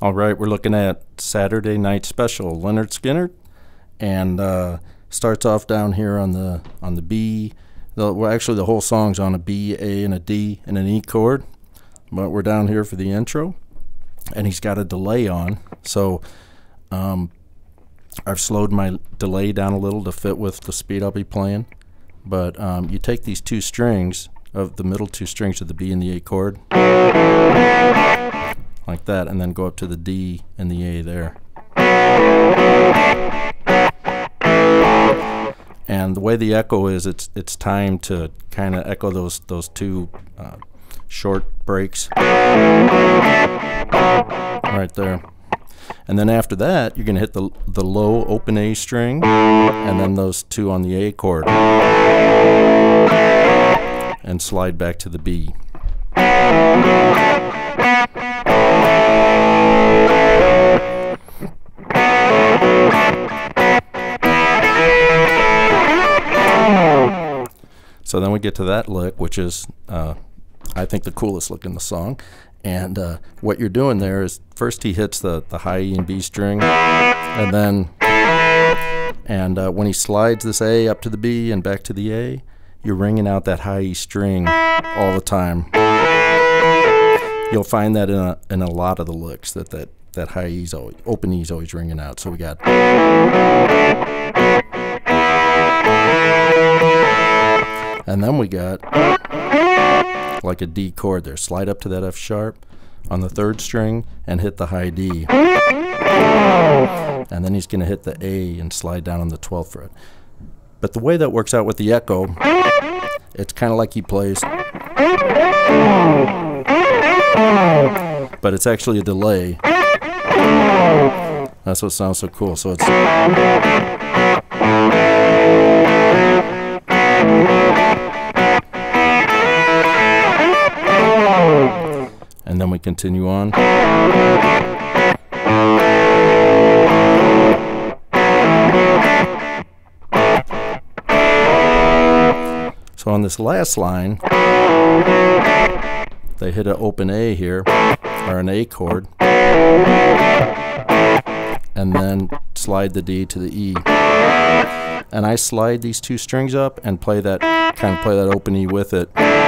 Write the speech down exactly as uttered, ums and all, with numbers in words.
All right, we're looking at Saturday Night Special, Lynyrd Skynyrd, and uh, starts off down here on the on the B. The, well, actually, the whole song's on a B, A, and a D, and an E chord, but we're down here for the intro, and he's got a delay on, so um, I've slowed my delay down a little to fit with the speed I'll be playing. But um, you take these two strings of the middle two strings of the B and the A chord, like that, and then go up to the D and the A there. And the way the echo is, it's it's time to kind of echo those those two uh, short breaks right there. And then after that, you're going to hit the the low open A string, and then those two on the A chord, and slide back to the B. So then we get to that lick, which is, uh, I think, the coolest lick in the song. And uh, what you're doing there is, first he hits the, the high E and B string, and then, and uh, when he slides this A up to the B and back to the A, you're ringing out that high E string all the time. You'll find that in a, in a lot of the licks, that that, that high E's always, open E's always ringing out. So we got... And then we got like a D chord there. Slide up to that F sharp on the third string and hit the high D. And then he's going to hit the A and slide down on the twelfth fret. But the way that works out with the echo, it's kind of like he plays, but it's actually a delay. That's what sounds so cool. So it's... And then we continue on. So on this last line, they hit an open A here, or an A chord, and then slide the D to the E. And I slide these two strings up and play that, kind of play that open E with it.